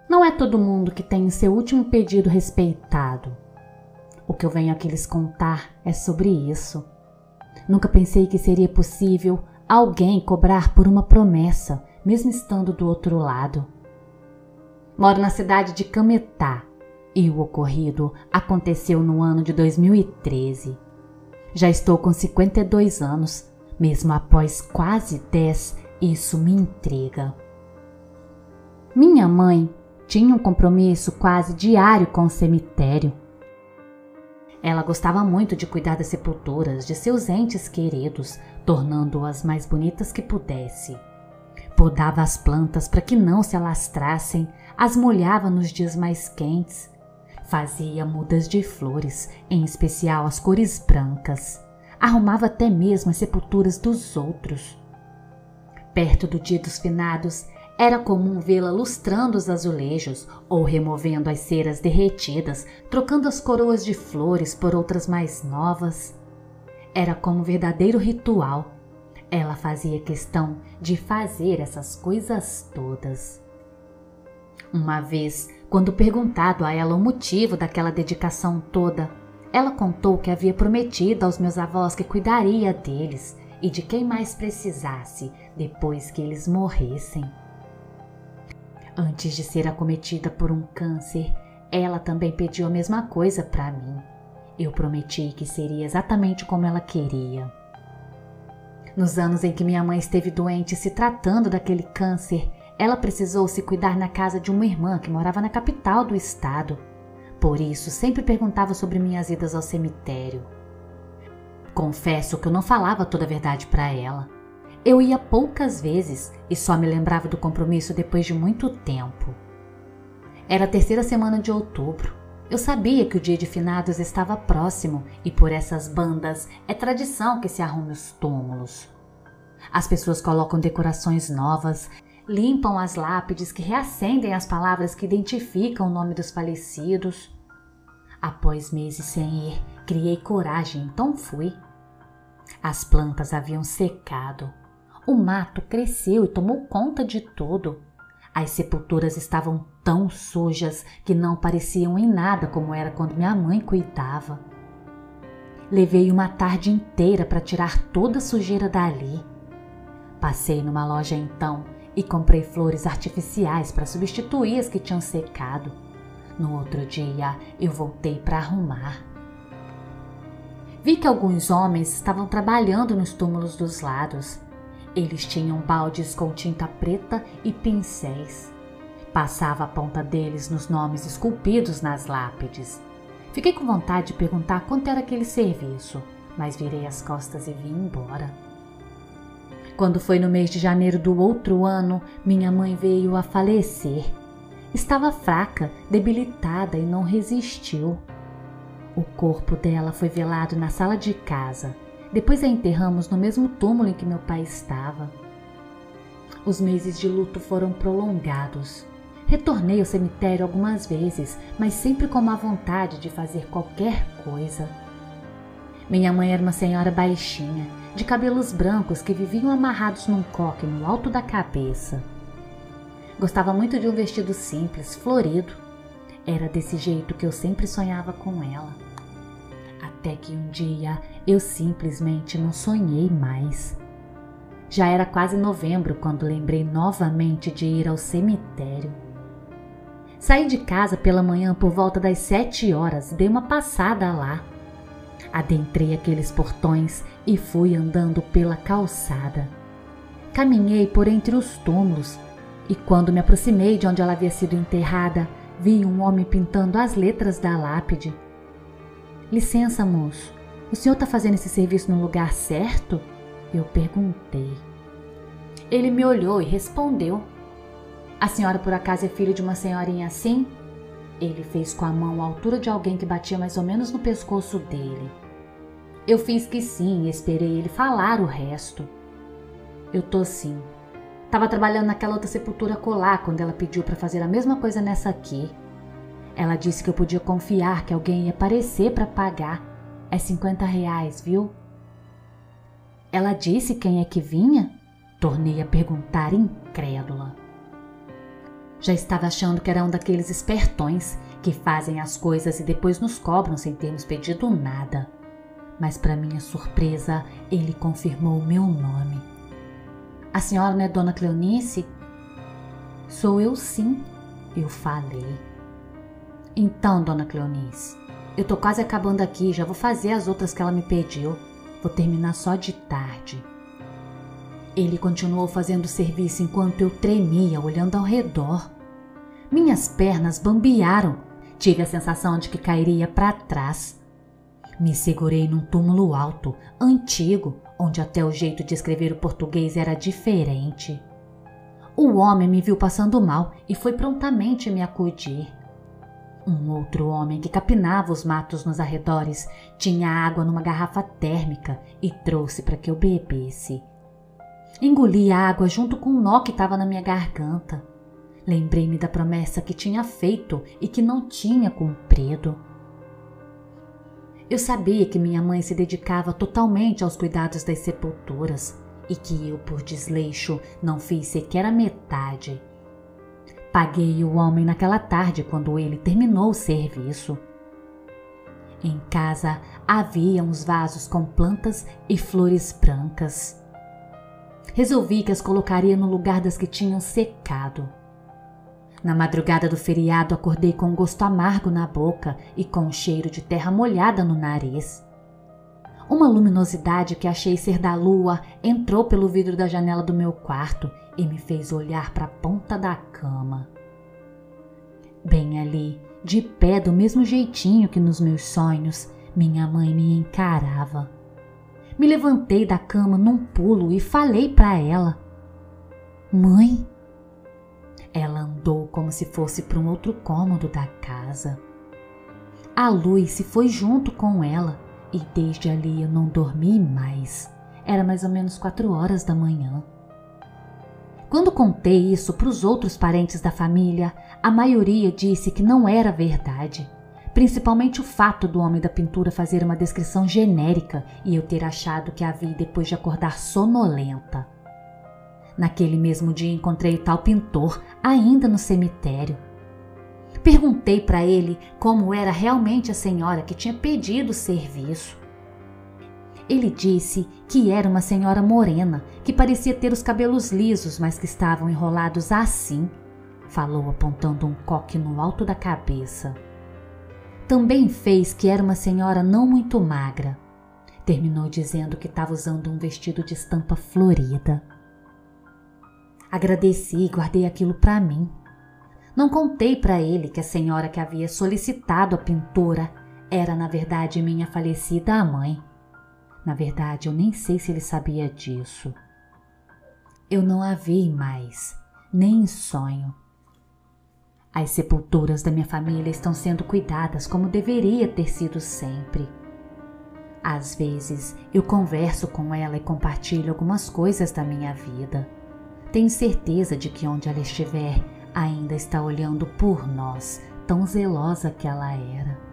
Não é todo mundo que tem o seu último pedido respeitado. O que eu venho aqui lhes contar é sobre isso. Nunca pensei que seria possível alguém cobrar por uma promessa, mesmo estando do outro lado. Moro na cidade de Cametá e o ocorrido aconteceu no ano de 2013. Já estou com 52 anos, mesmo após quase 10, isso me intriga. Minha mãe tinha um compromisso quase diário com o cemitério. Ela gostava muito de cuidar das sepulturas de seus entes queridos, tornando-as mais bonitas que pudesse. Podava as plantas para que não se alastrassem, as molhava nos dias mais quentes. Fazia mudas de flores, em especial as cores brancas. Arrumava até mesmo as sepulturas dos outros. Perto do dia dos finados, era comum vê-la lustrando os azulejos ou removendo as ceras derretidas, trocando as coroas de flores por outras mais novas. Era como um verdadeiro ritual. Ela fazia questão de fazer essas coisas todas. Uma vez, quando perguntado a ela o motivo daquela dedicação toda, ela contou que havia prometido aos meus avós que cuidaria deles e de quem mais precisasse depois que eles morressem. Antes de ser acometida por um câncer, ela também pediu a mesma coisa para mim. Eu prometi que seria exatamente como ela queria. Nos anos em que minha mãe esteve doente se tratando daquele câncer, ela precisou se cuidar na casa de uma irmã que morava na capital do estado. Por isso, sempre perguntava sobre minhas idas ao cemitério. Confesso que eu não falava toda a verdade para ela. Eu ia poucas vezes e só me lembrava do compromisso depois de muito tempo. Era a terceira semana de outubro. Eu sabia que o dia de finados estava próximo e por essas bandas é tradição que se arrume os túmulos. As pessoas colocam decorações novas, limpam as lápides que reacendem as palavras que identificam o nome dos falecidos. Após meses sem ir, criei coragem, então fui. As plantas haviam secado. O mato cresceu e tomou conta de tudo. As sepulturas estavam tão sujas que não pareciam em nada como era quando minha mãe cuidava. Levei uma tarde inteira para tirar toda a sujeira dali. Passei numa loja então e comprei flores artificiais para substituir as que tinham secado. No outro dia eu voltei para arrumar. Vi que alguns homens estavam trabalhando nos túmulos dos lados. Eles tinham baldes com tinta preta e pincéis. Passava a ponta deles nos nomes esculpidos nas lápides. Fiquei com vontade de perguntar quanto era aquele serviço, mas virei as costas e vim embora. Quando foi no mês de janeiro do outro ano, minha mãe veio a falecer. Estava fraca, debilitada e não resistiu. O corpo dela foi velado na sala de casa. Depois a enterramos no mesmo túmulo em que meu pai estava. Os meses de luto foram prolongados. Retornei ao cemitério algumas vezes, mas sempre com má vontade de fazer qualquer coisa. Minha mãe era uma senhora baixinha, de cabelos brancos que viviam amarrados num coque no alto da cabeça. Gostava muito de um vestido simples, florido. Era desse jeito que eu sempre sonhava com ela. Até que um dia eu simplesmente não sonhei mais. Já era quase novembro quando lembrei novamente de ir ao cemitério. Saí de casa pela manhã por volta das 7 horas e dei uma passada lá. Adentrei aqueles portões e fui andando pela calçada. Caminhei por entre os túmulos e quando me aproximei de onde ela havia sido enterrada, vi um homem pintando as letras da lápide. Licença, moço, o senhor está fazendo esse serviço no lugar certo? Eu perguntei. Ele me olhou e respondeu. A senhora por acaso é filho de uma senhorinha assim? Ele fez com a mão a altura de alguém que batia mais ou menos no pescoço dele. Eu fiz que sim e esperei ele falar o resto. Eu tô sim. Tava trabalhando naquela outra sepultura colar quando ela pediu para fazer a mesma coisa nessa aqui. Ela disse que eu podia confiar que alguém ia aparecer para pagar. É R$50, viu? Ela disse quem é que vinha? Tornei a perguntar incrédula. Já estava achando que era um daqueles espertões que fazem as coisas e depois nos cobram sem termos pedido nada. Mas para minha surpresa, ele confirmou o meu nome. A senhora não é Dona Cleonice? Sou eu sim, eu falei. Então, Dona Cleonice, eu tô quase acabando aqui, já vou fazer as outras que ela me pediu. Vou terminar só de tarde. Ele continuou fazendo o serviço enquanto eu tremia, olhando ao redor. Minhas pernas bambearam. Tive a sensação de que cairia para trás. Me segurei num túmulo alto, antigo, onde até o jeito de escrever o português era diferente. O homem me viu passando mal e foi prontamente me acudir. Um outro homem que capinava os matos nos arredores tinha água numa garrafa térmica e trouxe para que eu bebesse. Engoli a água junto com o nó que estava na minha garganta. Lembrei-me da promessa que tinha feito e que não tinha cumprido. Eu sabia que minha mãe se dedicava totalmente aos cuidados das sepulturas e que eu, por desleixo, não fiz sequer a metade. Paguei o homem naquela tarde quando ele terminou o serviço. Em casa havia uns vasos com plantas e flores brancas. Resolvi que as colocaria no lugar das que tinham secado. Na madrugada do feriado acordei com um gosto amargo na boca e com um cheiro de terra molhada no nariz. Uma luminosidade que achei ser da lua entrou pelo vidro da janela do meu quarto e me fez olhar para a ponta da cama. Bem ali, de pé do mesmo jeitinho que nos meus sonhos, minha mãe me encarava. Me levantei da cama num pulo e falei para ela: "Mãe?" Ela andou como se fosse para um outro cômodo da casa. A luz se foi junto com ela e desde ali eu não dormi mais. Era mais ou menos 4 horas da manhã. Quando contei isso para os outros parentes da família, a maioria disse que não era verdade, principalmente o fato do homem da pintura fazer uma descrição genérica e eu ter achado que a vi depois de acordar sonolenta. Naquele mesmo dia encontrei o tal pintor ainda no cemitério. Perguntei para ele como era realmente a senhora que tinha pedido o serviço. Ele disse que era uma senhora morena, que parecia ter os cabelos lisos, mas que estavam enrolados assim, falou apontando um coque no alto da cabeça. Também fez que era uma senhora não muito magra. Terminou dizendo que estava usando um vestido de estampa florida. Agradeci e guardei aquilo para mim. Não contei para ele que a senhora que havia solicitado a pintora era, na verdade, minha falecida mãe. Na verdade, eu nem sei se ele sabia disso. Eu não a vi mais, nem em sonho. As sepulturas da minha família estão sendo cuidadas como deveria ter sido sempre. Às vezes, eu converso com ela e compartilho algumas coisas da minha vida. Tenho certeza de que onde ela estiver, ainda está olhando por nós, tão zelosa que ela era.